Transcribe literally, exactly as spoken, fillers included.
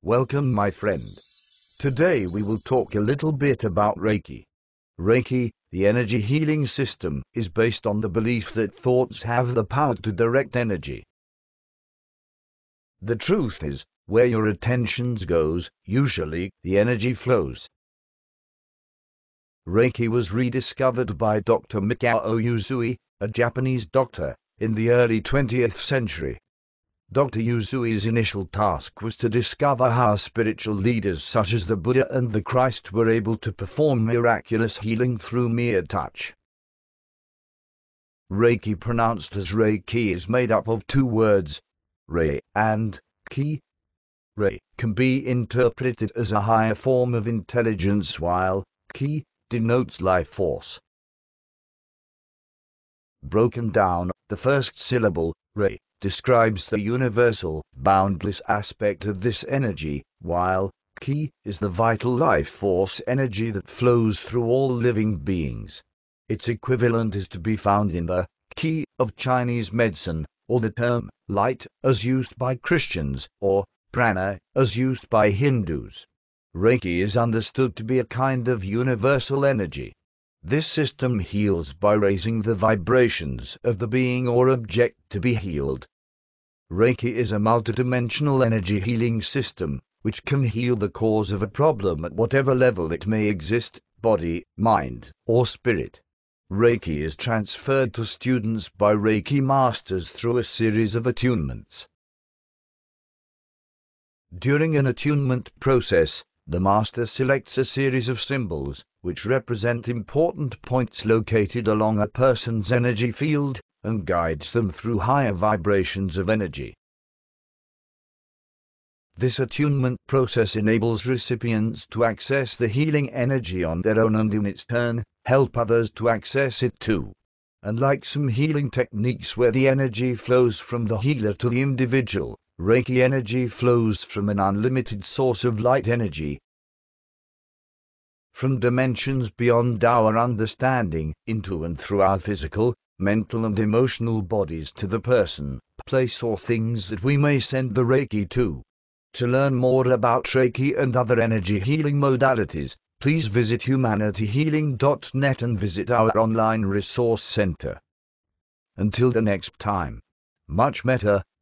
Welcome, my friend. Today we will talk a little bit about Reiki. Reiki, the energy healing system, is based on the belief that thoughts have the power to direct energy. The truth is, where your attention goes, usually the energy flows. Reiki was rediscovered by Doctor Mikao Usui, a Japanese doctor, in the early twentieth century. Doctor Usui's initial task was to discover how spiritual leaders such as the Buddha and the Christ were able to perform miraculous healing through mere touch. Reiki, pronounced as Reiki, is made up of two words, Rei and Ki. Rei can be interpreted as a higher form of intelligence, while Ki denotes life force. Broken down, the first syllable, Rei, describes the universal, boundless aspect of this energy, while Ki is the vital life force energy that flows through all living beings. Its equivalent is to be found in the Qi of Chinese medicine, or the term light as used by Christians, or prana as used by Hindus. Reiki is understood to be a kind of universal energy. This system heals by raising the vibrations of the being or object to be healed. Reiki is a multidimensional energy healing system, which can heal the cause of a problem at whatever level it may exist, body, mind, or spirit. Reiki is transferred to students by Reiki masters through a series of attunements. During an attunement process, the master selects a series of symbols, which represent important points located along a person's energy field, and guides them through higher vibrations of energy. This attunement process enables recipients to access the healing energy on their own and in its turn, help others to access it too. Unlike some healing techniques where the energy flows from the healer to the individual, Reiki energy flows from an unlimited source of light energy, from dimensions beyond our understanding, into and through our physical, mental and emotional bodies to the person, place or things that we may send the Reiki to. To learn more about Reiki and other energy healing modalities, please visit humanity healing dot net and visit our online resource center. Until the next time, much metta,